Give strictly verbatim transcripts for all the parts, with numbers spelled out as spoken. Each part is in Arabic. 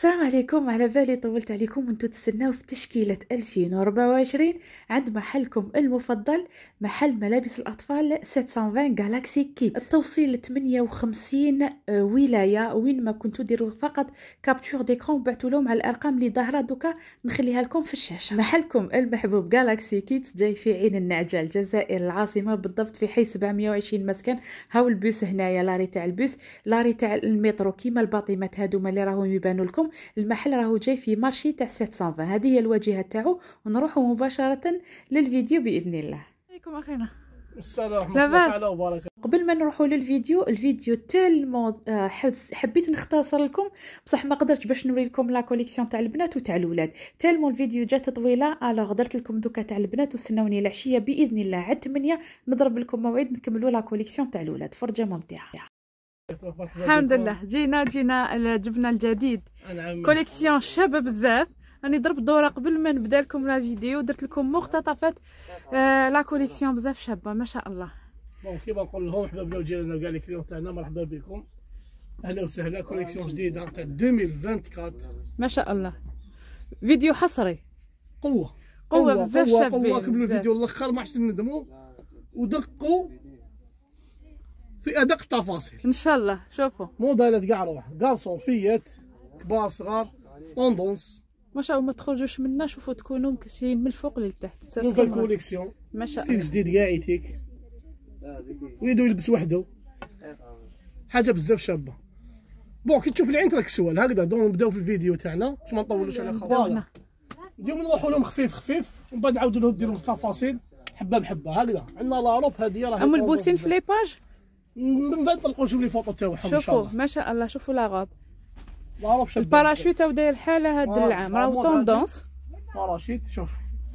السلام عليكم. على بالي طولت عليكم وانتم تستناو في تشكيلة ألفين وأربعة وعشرين عند محلكم المفضل، محل ملابس الأطفال سبعمية وعشرين جالاكسي كيدز. التوصيل ل ثمانية وخمسين ولاية، وين ما كنتوا ديروا فقط كابتور ديكرون وبعثوا لهم على الأرقام اللي ظاهرة دوكا نخليها لكم في الشاشة. محلكم المحبوب جالاكسي كيدز جاي في عين النعجة، الجزائر العاصمة بالضبط، في حي سبعمية وعشرين مسكن. هاو البوس هنايا، لاري تاع البوس، لاري تاع المترو كيما الباطمات هادوما اللي راهم يبانوا لكم. المحل راهو جاي في مارشي تاع سبعمية وعشرين، هذه هي الواجهه تاعو. ونروحوا مباشره للفيديو باذن الله. عليكم اخينا. السلام ورحمه الله تعالى وبركاته. قبل ما نروحوا للفيديو، الفيديو تالمو حبيت نختصر لكم، بصح ما قدرتش باش نوري لكم لا كوليكسيون تاع البنات وتاع الاولاد. تالمو الفيديو جات طويله، الوغ درت لكم دوكا تاع البنات، وستناوني العشيه باذن الله على ثمانية نضرب لكم موعد نكملوا لا كوليكسيون تاع الاولاد. فرجه ممتعه. الحمد لله جينا جينا جبنا الجديد، كوليكسيون شابه بزاف. راني ضربت دوره قبل ما نبدا لكم لا فيديو، درت لكم مقتطفات آه لا كوليكسيون بزاف شابه ما شاء الله. بون كيما نقول لهم حبابنا وجيراننا كاع لي كليون تاعنا، مرحبا بكم، اهلا وسهلا. كوليكسيون جديده تاع ألفين وأربعة وعشرين ما شاء الله. فيديو حصري قوه قوه بزاف شابين. قوه كملوا الفيديو الاخر ما عادش ندموا، ودقوا في ادق التفاصيل ان شاء الله. شوفوا موديلات كاع روح، كارسون فيات كبار صغار طوندونس ما شاء الله. ما تخرجوش منا، شوفوا تكونوا مكسين من الفوق للتحت. نوفال كوليكسيون ما شاء الله، ستيل جديد كاع يتيك، يريدو يلبس وحده، حاجه بزاف شابه. بون كي تشوف العين تراك سوال هكذا. دون نبداو في الفيديو تاعنا باش ما نطولوش على خبالة. اليوم نروحوا لهم خفيف خفيف، ومن بعد نعاودوا لهم نديروا التفاصيل حبه بحبه هكذا. عندنا لاروب هذه راهي ام البوسين في لي باج، من بعد نطلقوا نشوف لي فوطو تاعهم ان شاء الله. شوفوا ما شاء الله. شوفوا لا غاب، لاروب شابه. الباراشوت او داير الحاله هاد آه العام راهو طوندونس. باراشوت شوف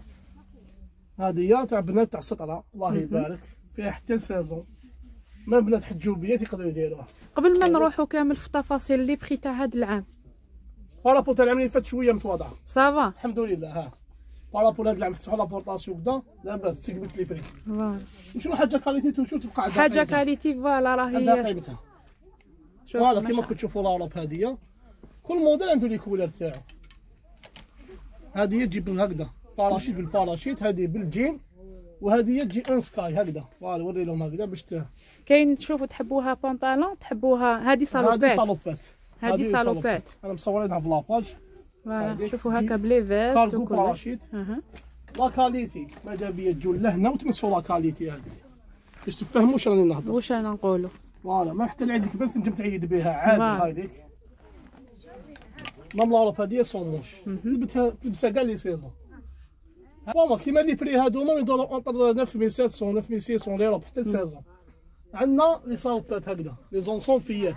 هذه هي تاع بنات تاع سطره، الله يبارك فيها حتى سازون، ما بنات حجوبيات يقدروا يديروها. قبل ما نروحوا كامل في تفاصيل لي بري تاع هاد العام، بارابول تاع العام اللي فات شويه متواضعه صافا الحمد لله. ها بارابول هاد العام فتحوا لابورطاسيون كدا لاباس، استقبلت لي بري. فوالا وشنو حاجه كاليتي توشو تبقى عندها حاجه كاليتي. فوالا راهي عندها قيمتها. فوالا كيما كنتو تشوفوا لاروب هذه كل موديل عنده لي كولر تاعو. هذه تجيب هكذا باراشيت بالباراشيت، هذه بالجين، وهذه تجي ان سكاي هكذا. فوالا وري لهم هكذا باش كاين. تشوفوا تحبوها بونطالون، تحبوها هذه صالوبات. هذه صالوبات هذه صالوبات انا مصورينها في لاباج. فوالا شوفوا هكا بلي فيست وكل باراشيت. لا كاليتي ماذا بيا تجوا لهنا وتمسوا لا كاليتي هذه باش تفهموا واش راني نهضر، واش انا نقولوا. فوالا ما حتى العيد كبرت نجم تعيد بها عادي. هذيك مام لاروب هذه صوموش تلبسها تلبسها كاع لي سيزون. فوالا كيما لي بري هادوما يدوروا اونطر تسعة آلاف وسبعمية تسعة آلاف وستمية ليرو حتى لسازون. عندنا لي صالوبات هكذا لي زونسون فيات.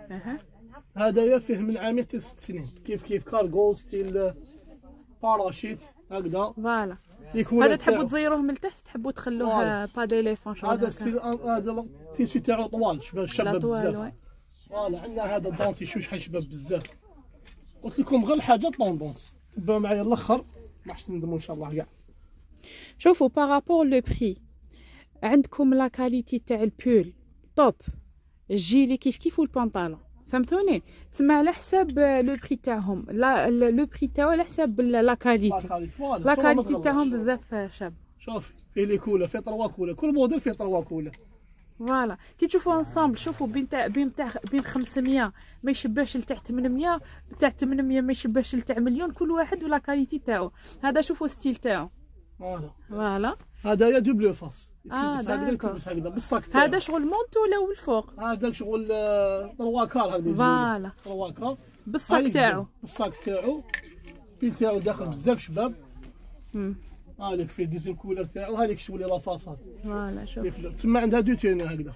هذايا فيه من عامين حتى ست سنين، كيف كيف كارغو ستيل باراشيت هكذا. فوالا هذا تحبوا تزيروه من التحت، تحبوا تخلوه با ديليفون شغل هذا ستيل. هذا تيسو تاعو طوال شباب شباب بزاف. فوالا عندنا هذا دونتي شو شحال شباب بزاف. قلت لكم غير حاجه طوندونس، تبعوا معايا الاخر ما عادش ندموا ان شاء الله كاع. شوفوا بارابور لو بري، عندكم لا كاليتي تاع البول توب، الجيلي كيف كيف والبنطالون، فهمتوني؟ تسمى على حساب لو بري تاعهم. لا لو بري تاعو على حساب لا كاليتي. لا كاليتي تاعهم بزاف شاب. شوفي فيه لي كولا، فيه طروا كولا، كل موديل فيه طروا كولا. فوالا كي تشوفوا انصامبل، شوفوا بين تاع بين تاع بين خمسمية ما يشبهش لتاع ثمانمية، تاع ثمانمية ما يشبهش لتاع مليون، كل واحد ولا كاليتي تاعو. هذا شوفوا ستيل تاعو. فوالا فوالا هذايا دوبلو فاس. اه داكور. هكذا بالصاك تاعو. هذا شغل مونتو ولا الفوق؟ هذاك شغل طروا كار هكذا. فوالا طروا كار بالصاك تاعو. بالصاك تاعو البيل تاعو داخل بزاف شباب. امم هذاك فيه ديزين كولر تاعو، هذيك شغل لا فاصاد. فوالا شوف تما عندها دو تيرنا هكذا.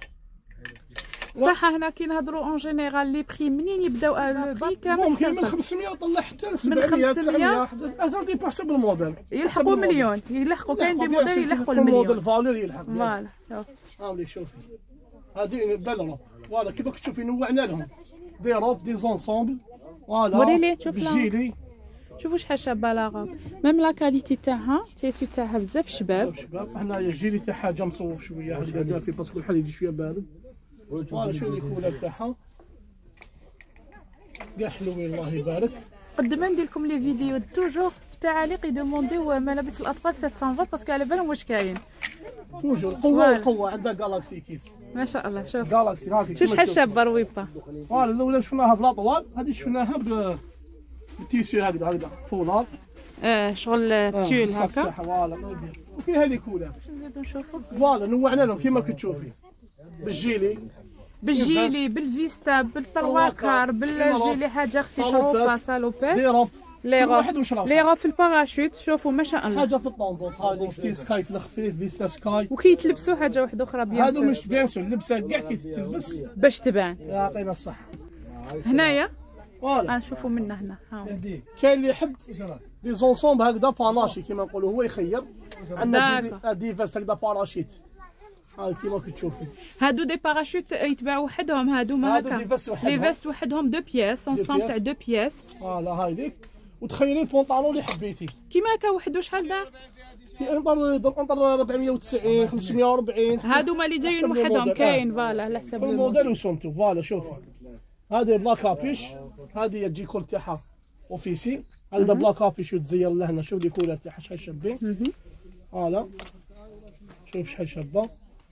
صح. هنا كي نهضروا اون جينيرال لي بري منين يبداو؟ لو بري كامل ممكن من خمسمية وطلع حتى ل سبعمية تسعمية. هذا دي بحسب الموديل، يلحقوا مليون، يلحقوا. كاين دي موديل يلحقوا المليون. الموديل فالور يلحق. فوالا شوف هاولي شوفي هذه بالروب. فوالا كيما تشوفي نوعنا لهم دي روب دي زونسومبل. فوالا وري لي شوف الجيلي. شوفوا شحال شابه لا غاب، ميم لا كاليتي تاعها تيسو تاعها بزاف شباب. شباب هنايا الجيلي تاعها جا مصوف شويه هكذا دافي باسكو الحال يجي شويه بارد. فوالا شوفي الكولر تاعها كاع حلوين الله يبارك. قد ما ندير لكم لي فيديو توجور في التعاليق يدومونديو ملابس الاطفال سبعمية باسكو على بالهم واش كاين. توجور قوه وقوه عندها جالاكسي كيت ما شاء الله. شوف جالاكسي هاكي شوف شحال شابه رويبه. فوالا الاولى شفناها بلا طوال، هذه شفناها بالتيسيو هكذا هكذا فولار اه شغل تيول هكا. فوالا وفيها لي كولر. نزيدو نشوفو. فوالا نوعنا لهم كيما كتشوفي بالجيلي بالجيلي بالفيستا بالطرواكار بالجيلي حاجه خفيفه روبا سالوبير لي روب لي روب لي روب في الباراشوت. شوفوا ما شاء الله حاجه في الطوندونس هذه ستيل سكاي في الخفيف فيستا سكاي وكيتلبسوا حاجه واحده اخرى بيان هذا سور. مش بيان سور اللبسه كاع كيتلبس باش تبان. يعطينا الصحه. هنايا فوالا غنشوفوا منا هنا ها كاين اللي يحب دي زونسومبل هكذا باناشي كيما نقولوا هو يخير. عندنا دي فاست هكذا باراشيت هاي كيما كتشوفي. هادو دي باراشوت يتباعوا وحدهم هادو ما هادو هكا دي فاست وحدهم. لي فيست وحدهم دو بياس اونسومبل تاع دو بياس. فوالا هاي ليك وتخيري البونطالون اللي حبيتي كيما هكا وحدو شحال دار؟ انطر انطر أربعمية وتسعين خمسمية وأربعين. هادو ما اللي جايين وحدهم كاين فوالا على حساب كل موديل وسمتو. فوالا شوفي هذه بلا كابيش، هذه تجي كول تاعها اوفيسي. هذا بلا كابيش وتزير لهنا. شوف لي كولر تاعها شحال شابين. فوالا شوف شحال شابه.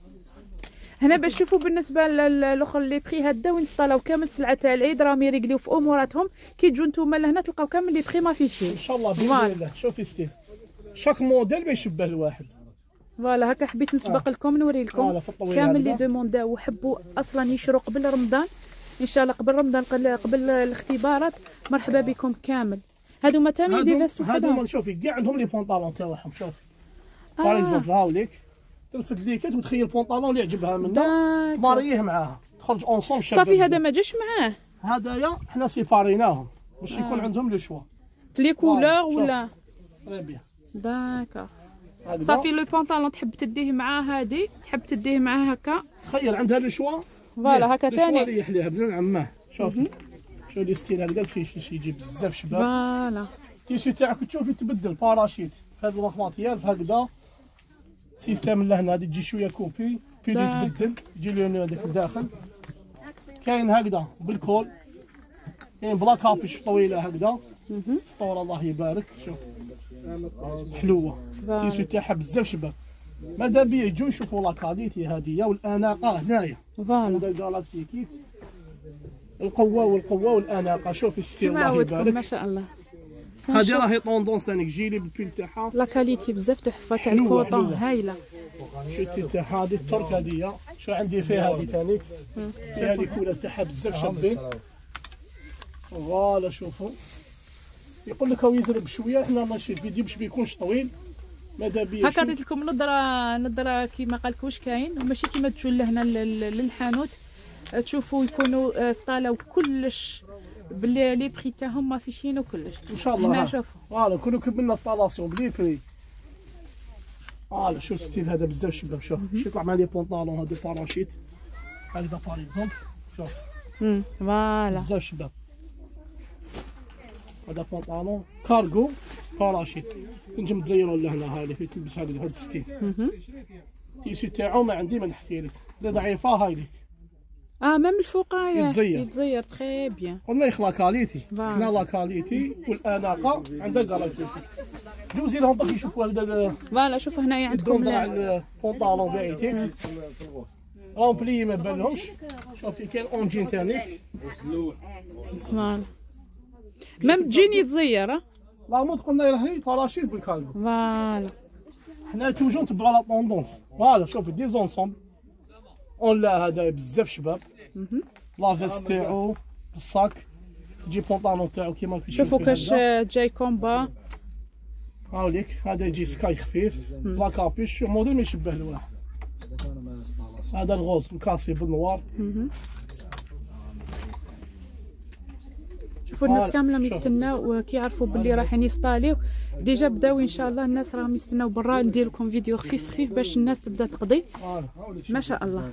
هنا باش تشوفوا بالنسبه للاخر اللي بري هدا وينستالاو كامل السلعه تاع العيد راهم يريقليو في اموراتهم. كي تجوا نتوما لهنا تلقاو كامل لي بري مافيشي ان شاء الله باذن الله. شوفي ستيل شاك موديل ما يشبه الواحد. فوالا هكا حبيت نسبق آه. لكم نوري لكم كامل اللي دومونداو وحبوا اصلا يشروا قبل رمضان ان شاء الله. قبل رمضان قبل الاختبارات مرحبا بكم كامل. هادو ما تامين دي فيست وحدهم. هادو شوفي كاع عندهم لي بونطالون تاعهم. شوفي باغ اكزومبل هاوليك ترفد ليكات وتخيل البونطالون اللي يعجبها منه تماريه معاها تخرج اونسوم شابه. صافي هذا ما جاش معاه. هذايا حنا سيباريناهم باش آه. يكون عندهم لو شوا في لي كولور ولا تري بيان. داكا صافي لو بونطالون تحب تديه معاه هادي تحب تديه معاه هكا. تخيل عندها لو شوا فوالا هكا ثاني اللي يحليها بن عماه. شوفي شوف لي ستيل هكذا كيفاش يجي بزاف شباب. فوالا التيشيرت تاعك تشوفي تبدل باراشيت في هذا الماتيريال في هكذا سيستم لهنا هذه تجي شويه كوبي في اللي تبدل تجي لون هذيك الداخل. كاين هكذا بالكول كاين بلا كابيش طويله هكذا اسطوره الله يبارك. شوف حلوه التيشيرت تاعها بزاف شباب. ماذا بيا يجوا يشوفوا لا كاليتي هذه والاناقه هنايا. فوالا جالاكسي كيت القوه والقوه والاناقه. شوفي الستيل الله يبارك ما شاء الله. هذه راهي طوندونس ثاني جيلي بالبيل تاعها لا كاليتي بزاف تحفه تاع الكوطون هايله. شفتي تاعها هذه الترك هذه شو عندي فيها هذه ثاني فيها لي كولر تاعها بزاف شابين. فوالا شوفوا يقول لك هو يزرب شويه. حنا ماشي الفيديو باش ما يكونش طويل. ماذا بيا هكا عطيت لكم نظره نظره كيما قال لك واش كاين وماشي كيما تجوا لهنا للحانوت تشوفوا يكونوا سطالاو كلش باللي لي بري تاعهم مافيشين وكلش ان شاء الله. هنا شوفوا فوالا كونوا كملنا سطالاسيون بلي بري. فوالا شوف ستيل هذا بزاف شباب. شوف شي يطلع مع لي بونطالون هادو باراشيت هكذا باغ اكزومبل. شوف فوالا بزاف شباب. هذا بونطالون كارغو باراشيت نجم تزيروا لهنا هاي في تلبس هذا هذا ستيل. التيشي تاعو ما عندي ما نحكي لك لا ضعيفه هاي لك. اه ميم الفوقايه يتزير يتزير تري بيان. قلنا يخلا كاليتي حنا لا كاليتي والاناقه عندها جالاكسي. جوزي لهم باغي يشوفوا هذا. فوالا شوفوا هنايا عندكم البونطالون تاعي راهم بلي ما بالهمش. شوفي كاين اونجين ثاني فوالا ميم جين يتزير. لا مود قلنا راهي باراشيت بالكالمو. فوالا حنا توجو نتبعوا لا طوندونس. فوالا شوفي دي زونسومبل اون لا هذا بزاف شباب. لا فيست تاعو بالصاك يجي بونطالون تاعو كيما كتشوفوا. شوفوا كاش جاي كومبا. هاوليك هذا يجي سكاي خفيف بلا كابيش موديل ما يشبه الواحد. هذا الغوز مكاسي بالنوار. شوفوا الناس كامله يستناو كيعرفوا باللي رايحين يسطاليو ديجا بداو ان شاء الله. الناس راهم يستناو برا ندير لكم فيديو خفيف خفيف باش الناس تبدا تقضي. ما شاء الله.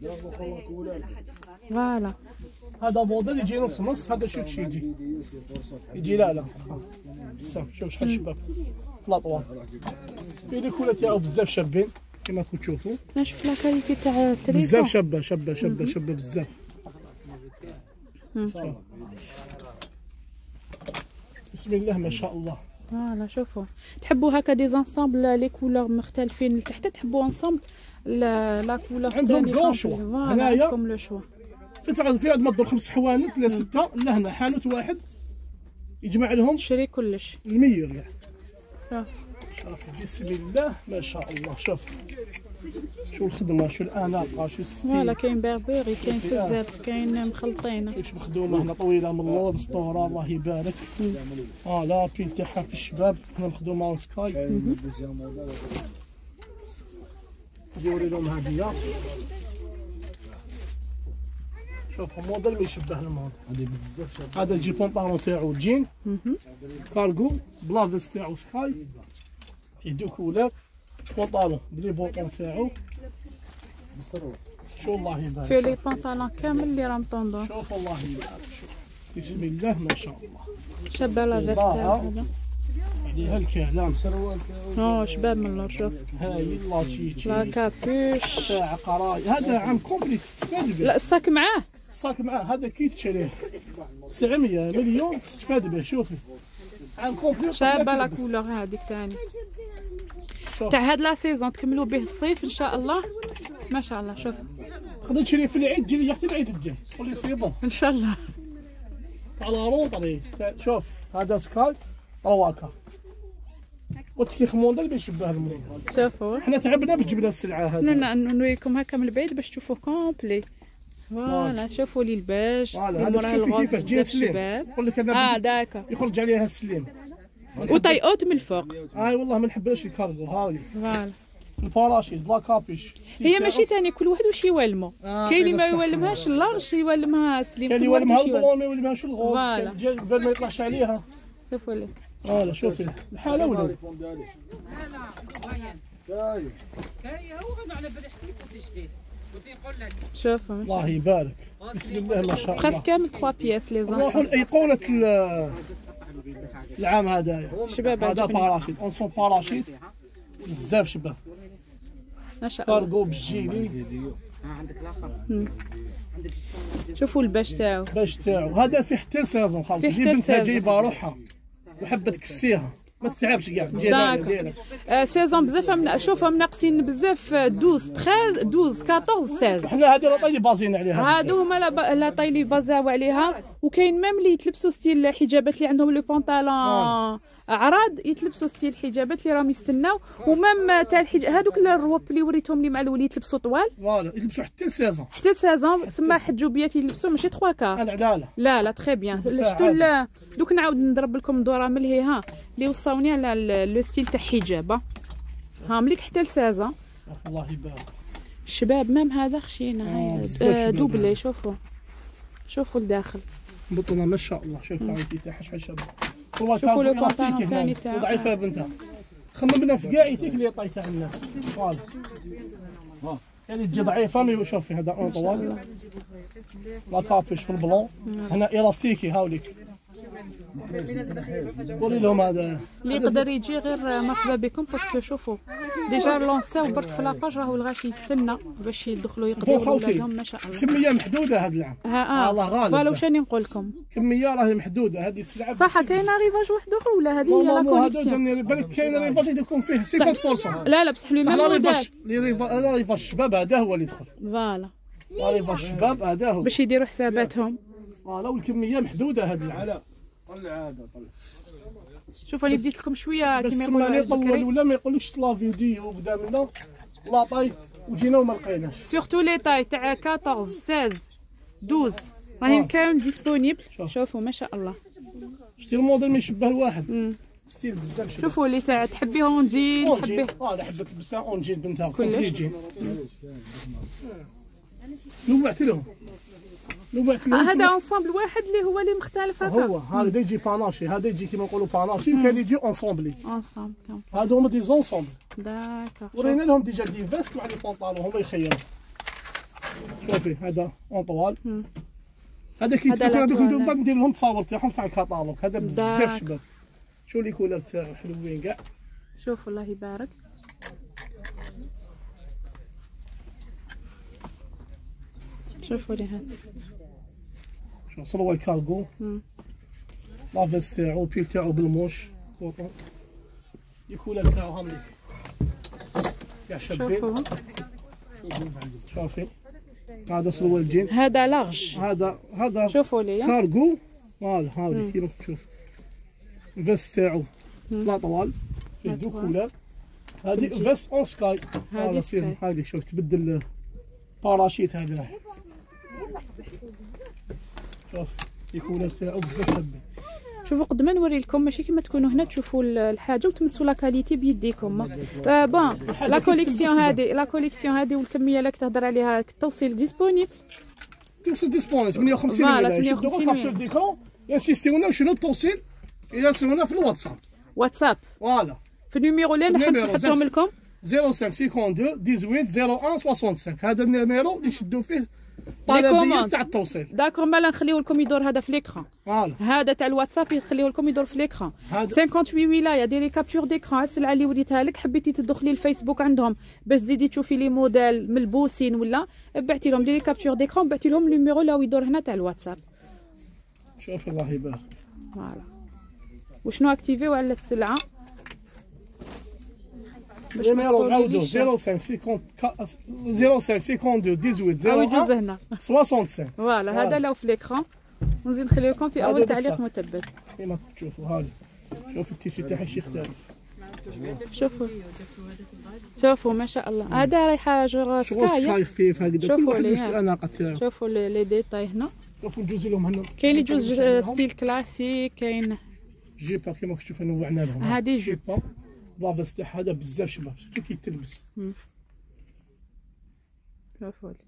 فوالا هذا موديل يجي نص نص. هذا شو تشي يجي يجي لا لا بزاف. شوف شحال شباب لاطوال في لي كولر تاعو بزاف شابين كما راكم تشوفوا. نشوف لا كاليتي تاع التريكو بزاف شابه شابه شابه شابه بزاف. بسم الله ما شاء الله. فوالا شوفوا، تحبوا هكا دي زانسامبل لي كولور مختلفين لتحت، تحبوا انسامبل لا كولور عندهم بلون شوا. هنايا عندكم لو شوا في تعرض في عند مضر خمس حوانت لا سته لهنا حانوت واحد يجمع لهم شري كلش المية كاع. شوف شوف بسم الله ما شاء الله. شوف شو الخدمه، شو الاناقه، شو الستيل. فوالا كاين بيربيري، كاين بزاف، كاين مخلطين. شوف مخدومه هنا طويله من اللور مسطوره الله يبارك. اه لا بين تاعها في الشباب هنا مخدومه اون سكاي. نديروا لهم هديه. شوف الموديل ما يشبه الموديل هذه بزاف. هذا الجي بونطالون تاعو جين كارغو بلا فيست تاعو سكاي فيه دو كولور. بونطالون بلي بونطون تاعو شو الله يبارك. فيه لي بونطالون كامل اللي راهم طوندونس. شوف الله يبارك. شوف بسم الله ما شاء الله. شابه لا فيست تاعو هذا عليها الكعلام. اوه شباب من اللور. شوف هاي لاتشيتشي لا كابوش تاع قراي. هذا عام كومبليت تستفاد به. لا الصاك معاه، الصاك معاه. هذا كي تشريه تسعمية مليون تستفاد به. شوفي عام كومبليت شابه لا كولور هذيك تاني تاع هاد لا سيزون تكملوا به الصيف ان شاء الله ما شاء الله. شوف تقدر تشري في العيد، تجي لي اختي العيد الجاي تقول لي سي بون ان شاء الله. تاع لا رونطري. شوف هذا سكاي رواكا قلت لك خموندل بيشبه الموديل. شوفوا احنا تعبنا باش جبنا السلعه هذه. سننا نوريكم هكا من البعيد باش تشوفوه كومبلي. فوالا شوفوا لي الباج هذا تشوفي كيفاش جاي السليم. نقول لك انا اه داكا يخرج عليها السليم وطاي اوت من الفوق. اي والله ما نحبش الكارغو. هاي فوالا الباراشيت بلا كابيش. هي ماشي ثاني كل واحد واش يولمو. آه كاين اللي ما يولمهاش اللارج يولمها سليم. كاين اللي يولمها البلون ما يولمهاش الغوز. فوالا قبل ما يطلعش عليها. شوفوا لي فوالا شوفي الحاله ولا لا كاين كاين هو غنى على بالي حتى يفوت جديد ودي يقول لك. شوفوا الله يبارك. بسم الله ما شاء الله. بريسك كامل ثلاثة بياس لي نروحوا زانسون. لايقونه العام هذايا شباب هذا عجبني باراشيت اون سون باراشيت بزاف شباب. ما شاء الله. كارغو بالجيلي. عندك الاخر شوفوا الباش تاعو باش تاعو هذا فيه حتى سازون خالتي. فيه دي حتى بنتها سازون. جايبه روحها وحبه تكسيها ما تتعبش كاع جايبها ديالها. آه سيزون بزاف من شوفهم ناقصين بزاف. اثناش تخاز اثناش أربعطاش ستة عشر حنا هذه لا طاي بازين عليها. هادو هما لا, ب... لا طاي لي بازاو عليها. وكاين ميم اللي يتلبسوا ستيل حجابات اللي عندهم لو بونطالون عراض يتلبسوا ستيل حجابات اللي راهم يستناو. ومام تاع الحجاب هادوك الرواب اللي وريتهم لي مع الاول يتلبسوا طوال فوالا يلبسوا حتى سازون حتى السازون تسمى حجوبيات يلبسوا ماشي ثلاثة كار. انا علالة. لا لا تري بيان. شتو دوك نعاود نضرب لكم دوره من هي ها اللي وصاوني على لو ستيل تاع حجابه. ها مليك حتى السازون. الله يبارك. الشباب مام هذا خشينه هاي آه دوبلي. شوفوا شوفوا الداخل بطنه ما شاء الله. شوف الكواليتي تاعها شحال شابه. شوفوا لو بونطالون ثاني تاعها ضعيفه بنتها. خممنا في كاع يتيك اللي طاي تاع الناس. فوالا يعني تجي ضعيفه مي. شوفي هذا اون طوال لا كابيش في البلون. هنا الاستيكي هاوليك. قولي لهم هذا اللي يقدر يجي غير مرحبا بكم باسكو شوفوا ديجا لونساو برك في لاباج راهو الغاشي يستنى باش يدخلوا يقدروا ولادهم ما شاء الله. كميه محدوده هذا العام. ها اه الله غالب. فوالا واش راني نقول لكم كميه راهي محدوده. هذه السلعه صح. كاين ريفاج واحد اخر ولا هذه هي لا كوليكسيون. بالك كاين ريفاج يكون فيه خمسين بالمية. لا لا بصح لو ميم موديل. لا ريفاج الشباب هذا هو اللي يدخل. فوالا لا ريفاج الشباب هذا هو باش يديروا حساباتهم. فوالا والكميه محدوده هذا العام. طلع هذا طلع. شوفوا انا بديت لكم شويه بس كيما ما يقولوا يطول ولا ما يقولكش لا فيديو قدامنا لا طاي وجينا وما لقيناش. سورتو لي طاي تاع أربعطاش ستة عشر اثناش راهم كامل ديسپونيبل. شوفوا ما شاء الله. شتي الموديل ما يشبه الواحد. ستيل بزاف شباب. شوفوا اللي تاع تحبيه اونجيل تحبيه. اه حبت تلبسها اونجيل بنتها كلش. نوعت لهم نوعت لهم. هذا انصامبل واحد اللي هو اللي مختلف هكا. هو هذا يجي باناشي. هذا يجي كيما نقولوا باناشي. وكان يجي اونسومبلي. انصامبل هادو هما دي زونسومبل. داكا. ورينا لهم ديجا دي فيست مع لي بونطالون هما يخيروا. شوفي هذا اون طوال. هذا كي تكون بعد ندير لهم تصاور تاعهم تاع الكاتالوج. هذا بزاف شباب. شو لي كولر تاعو حلوين كاع. شوفوا الله يبارك. شوفوا لي هذا. شوف صلوا الكارغو. لافيس تاعو البيل تاعو بالموش كوطون. الكولر تاعو هاملي كاع شابين. شوفي هذا سروال جين، هذا لارج، هذا هذا شوفوا لي كارغو. فوالا هاولي كيما تشوف الفيست تاعو لا طوال فيه دو كولر. هذه فيست اون سكاي، هذه سكاي. هذه شوف تبدل باراشيت هذا. شوف الكولر تاعو بزاف شابين. شوفوا قد ما نوري لكم ماشي كيما تكونوا هنا تشوفوا الحاجه وتمسوا لا كاليتي بيديكم. آه بون لا كوليكسيون هذه لا كوليكسيون هذه والكميه اللي كتهضر عليها التوصيل ديسبونيبل. توصل ديسبونيبل ثمانية وخمسين فوالا مليون. ثمانية وخمسين مليون. ديكرون ينسيستيونا شنو التوصيل يرسلونا في الواتساب. واتساب فوالا في النيميرو اللي نحط نحطهم لكم صفر خمسة اثنين اثنين ثمانية صفر واحد خمسة خمسة. هذا النيميرو اللي يشدوا فيه طلبيه تاع التوصيل. داكور مالا نخليو لكم يدور هذا في ليكران. فوالا هذا تاع الواتساب نخليو لكم يدور في ليكران. ثمانية وثمانين ولايه ديري كابتور ديكران. السلعه اللي وريتها لك حبيتي تدخلي الفيسبوك عندهم باش تزيدي تشوفي لي موديل ملبوسين ولا بعتي لهم ديري كابتور ديكران بعتي لهم النيميرو اللي يدور هنا تاع الواتساب. شوف الله يبارك. فوالا وشنو اكتيفيو على السلعه باش نيميرو نعاودو صفر خمسة اثنين صفر خمسة اثنين اثنين ثمانية صفر او يجوز هنا خمسة وستين. فوالا هذا لو في ليكران ونزيد نخلي لكم في اول تعليق مثبت كيما تشوفوا. هذا شوف التيشي تاعها شي يختلف. شوفوا شوفوا ما شاء الله. هذا رايحه جور سكاي سكاي خفيف هكذا. شوفوا كل لي واحد الاناقه تاعو. شوفوا لي ديتاي هنا. شوفوا نجوز لهم هنا. كاين اللي يجوز ستيل كلاسيك كاين جيبا كيما تشوفوا نوعنا لهم. هذه جيب لافيس تاع هذا بزاف شباب شفتو كي تلبس. شوفوا لي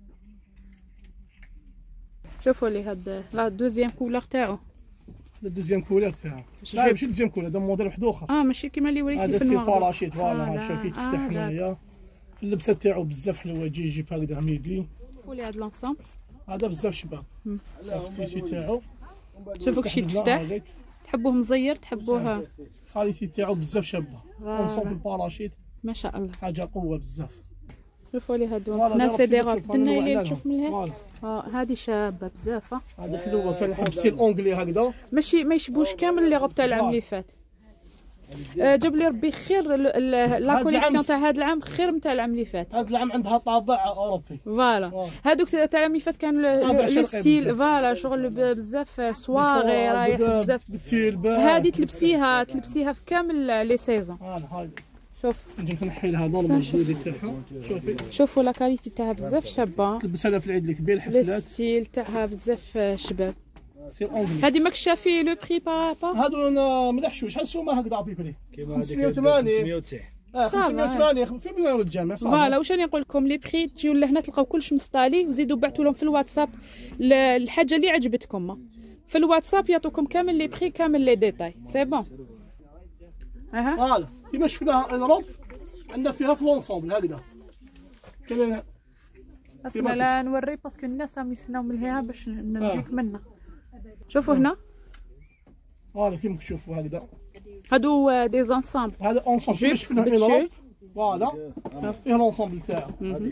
شوفوا لي هاد لا دوزيام كولور تاعو. الدوزيام كولور تاعو لا ماشي الدوزيام كولور هذا موديل واحد اخر. اه ماشي كيما اللي وريتي في هذا النوار. سي باراشيت. فوالا شوفي تفتح آه هنايا. اللبسه تاعو بزاف حلوه. يجي يجيب هكذا ميدي. شوفوا لي هاد لونسومبل هذا بزاف شباب. التيشي تاعو شوفوا كشي تفتح تحبوه مزير تحبوه. الكاليتي تاعو بزاف شابه. اونصون في الباراشيت ما شاء الله. حاجه قوه بزاف. شوفوا لي هادو هنا سي دي روب درنا لي تشوف من هنا. اه هذه شابه بزاف. هذه حلوه كان يحب ستيل اونغلي هكذا. ماشي ما يشبوش كامل لي روب تاع العام اللي فات. آه جاب لي ربي خير لا كوليكسيون تاع هذا العام خير من تاع العام اللي فات. هذا العام عندها طابع اوروبي. فوالا هذوك تاع العام اللي فات كان لو ستيل فوالا شغل بزاف سواغي رايح بزاف. هذه تلبسيها تلبسيها في كامل لي سيزون. هذا شوف نجي نحي لها نورمال الجودي تاعها. شوفي شوفوا لا كاليتي تاعها بزاف شابه. تلبسها في العيد الكبير لو الحفلات. ستيل تاعها بزاف شباب. سي اونغلي. هذه ماكش شافي لو بري بارابا. هادو انا ملحشوش شحال السومه هكذا عبيبري كيما خمسمية هذيك وثمانين. خمسمية وتسعين. اه خمسمية وثمانين في مليون الجامع صافي. فوالا واش راني نقول لكم لي بري تجيو لهنا تلقاو كلش مستالي وزيدوا بعثوا لهم في الواتساب الحاجه اللي عجبتكم في الواتساب يعطوكم كامل لي بري كامل لي ديتاي سي بون. اها فوالا كيما شفناها اوروب عندنا فيها في لونسومبل هكذا. كاين اسمع لا نوري باسكو الناس راهم يستناو من هنا باش نجيك منا. شوفوا هنا فوالا كيما تشوفوا هكذا. هادو دي زونسامبل. هذا اونسومبل كيما شفنا في اوروب. فوالا فيه لونسومبل تاعو.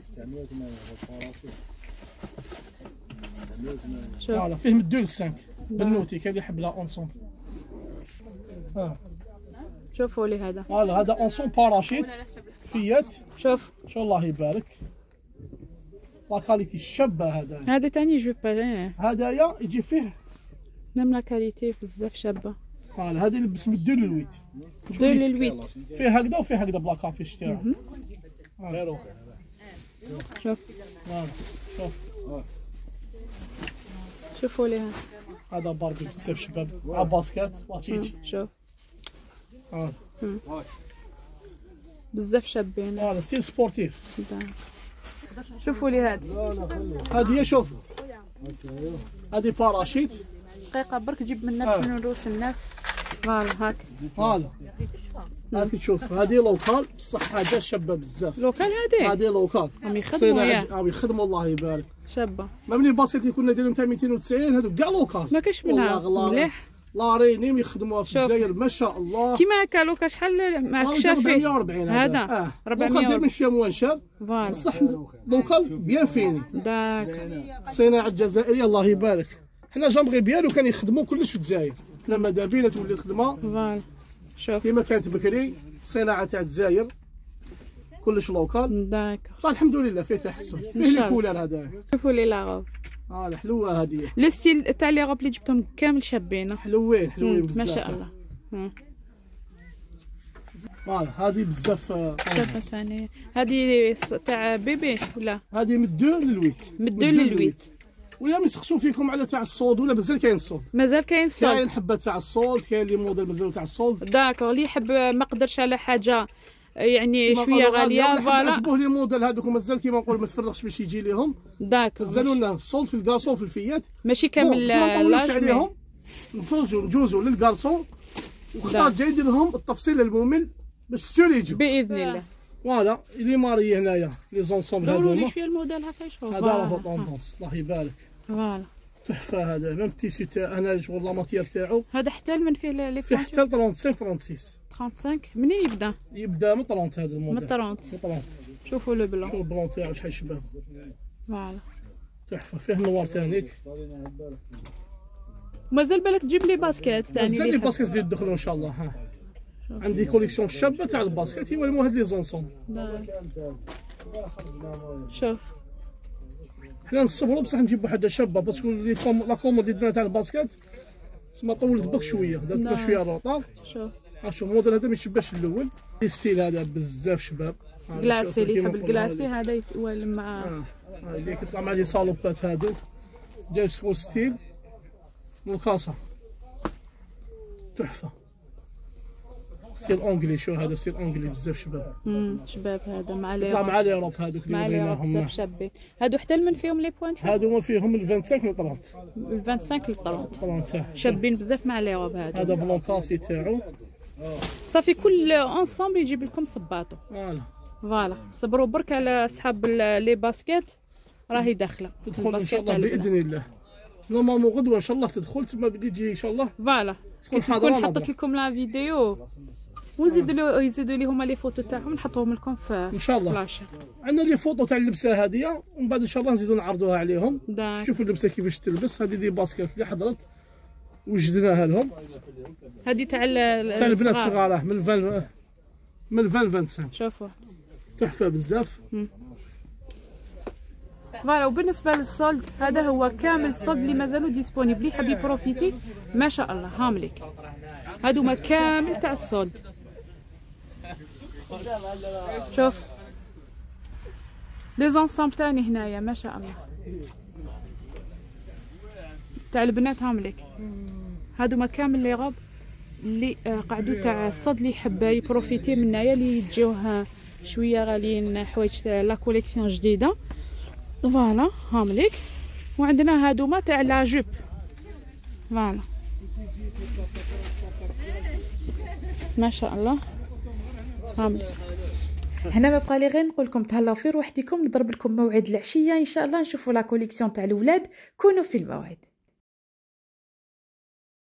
فوالا فيه من اثنين لخمسة بنوتي كاين اللي يحب لا اونسومبل. اه شوفوا لي هذا. فوالا هذا اونسومبل باراشيت فيات. شوف ان شاء الله يبارك. لا كاليتي شابه. هذا هذا ثاني جو با هدايا يجي فيه نم لا كاليتي بزاف شابه. فوالا هذا يلبس من اثنين للثمانية. دو للويت فيه هكذا وفيه هكذا بلا كابيش تاعو. شوف فوالا شوف شوفوا لي هذا. هذا باربي بزاف شباب مع باسكت واتشيتش. شوف اه بزاف شابين. فوالا ستيل سبورتيف. شوفوا لي هذه هذه شوف هذه باراشيت. دقيقه برك جيب منا باش نروش الناس. فوالا هاك فوالا هاك تشوف هذه لوكال بصح حاجه شابه بزاف. لوكال هذه هذه لوكال راهم يخدموا ياه راهم يخدموا الله يبارك. شابه ما ملي باسكت اللي كنا دايرين تاع مئتين وتسعين هذوك كاع لوكال. ما كاش منها مليح. لارينيم يخدموها في الجزائر ما شاء الله. كيما هكا لوكا شحال معك شافي أربعمية وأربعين هذا اه أربعمية داير من شويه موانشر. فوالا بصح لوكال بيان فيني. داك الصناعه الجزائريه الله يبارك. حنا جامبغي بيان وكان يخدموا كلش في الجزائر. لا ماذا بينا تولي الخدمه فوالا شوف كيما كانت بكري. الصناعه تاع الجزائر كلش لوكال. داكور صح الحمد لله فيه تحسن. فيه الكولر هذا. شوفوا لي لا غوب. اه الحلوه هذه. لو ستيل تاع لي غوب اللي جبتهم كامل شابين. حلوين حلوين بزاف. ما شاء الله. فوالا هذه بزاف. شابه ثاني. هذه تاع بيبي ولا؟ هذه من الدو للويت. من الدو للويت. ولا يسقسوا فيكم على تاع الصولد ولا مازال كاين الصولد؟ مازال كاين الصولد. كاين حبه تاع الصولد، كاين لي موديل مازالوا تاع الصولد. داكور اللي يحب ما قدرش على حاجه يعني شويه غاليه فوالا. عجبوه لي موديل هذوك مازال كيما نقول ما تفرغش باش يجي ليهم. داكور مازالوا لنا الصولد في الكارسون في الفيات. ماشي كامل لاج عليهم. نفوزوا نجوزوا للكارسون وخطات جاي يدير لهم التفصيل الممل باش السور يجوا باذن الله. فوالا لي ماري هنايا لي زونسومبل هذوما. دوروا لي شويه الموديل هكا يشوف. هذا راه طوندونس الله يبارك. فوالا تحفه هذا. ميم التيسيو تاع انا شغل لا ماتيير تاعو. هذا حتى من فيه لي فيه حتى خمسة وثلاثين ستة وثلاثين. خمسة وثلاثين منين يبدا؟ يبدا من ثلاثين هذا الموديل. من ثلاثين. ثلاثين. شوفوا لو بلون. شوفوا البلون تاعو شحال شباب. فوالا تحفه. فيه النوار ثاني. مازال بالك تجيب لي باسكيت ثاني. مازال لي باسكيت اللي يدخلوا ان شاء الله. ها عندي كوليكسيون شابه تاع الباسكيت يوريو هاد لي زونسون. شوف حنا نصبروا بصح نجيبوا حاجه شابه باسكو لي كوم لا كوموند ديالنا تاع الباسكيت تسمى طولت بك شويه درت لها شويه روطار. شوف ها شوف الموديل هذا ما يشبهش الاول. ستيل هذا بزاف شباب. كلاسي اللي يحب الكلاسي هذا يتوالم مع اه اللي كيطلع مع لي صالوبات هادو جاي سكول ستيل والكاسه تحفه. ستيل اونجلي. شو هذا ستيل اونجلي بزاف شباب. امم شباب هذا مع لي يطلع مع لي روب هذوك اللي بغيناهم بزاف شابين. هادو حتى من فيهم لي بوان. هادو ما فيهم من خمسة وعشرين ل ثلاثين. من خمسة وعشرين ل ثلاثين ثلاثين شابين بزاف مع لي روب هادو. هذا بلون كاسي تاعو. صافي كل اونصومبل يجيب لكم صباطو. فوالا فوالا صبروا برك على اصحاب لي باسكيت راهي داخله. تدخل ان شاء الله باذن الله. نورمالمون غدوه ان شاء الله تدخل تما بدي تجي ان شاء الله. فوالا كنكون حطيت لكم لا فيديو ونزيدوا له يزيدوا لي هما لي فوتو تاعهم نحطوهم لكم في ان شاء الله فلاش. عندنا لي فوتو تاع اللبسه هذه ومن بعد ان شاء الله نزيدوا نعرضوها عليهم. داك. شوفوا اللبسه كيفاش تلبس. هذه دي باسكيت اللي حضرت وجدناها لهم. هذه تاع تاع البنات الصغار من فان من فان خمسة وعشرين. شوفوا تحفه بزاف. فوالا. وبالنسبه للصولد هذا هو كامل الصولد اللي مازالوا ديسپونيبل. حاب يبروفيتي ما شاء الله هام لك هادو ما كامل تاع الصولد. شوف لي زونسومبل ثاني هنايا ما شاء الله تاع البنات هام لك. هادو ما كامل لي غوب اللي قعدوا تاع الصولد اللي يحب يبروفيتي من هنايا اللي يجيوه شويه غاليين حوايج لا كوليكسيون جديده. فوالا هامليك. وعندنا هادوما تاع لا جوب. فوالا ما شاء الله هامليك. هنا ما بقى لي غير نقول لكم تهلاو في روحكم. نضرب لكم موعد العشيه ان شاء الله نشوفوا لا كوليكسيون تاع الاولاد. كونوا في الموعد.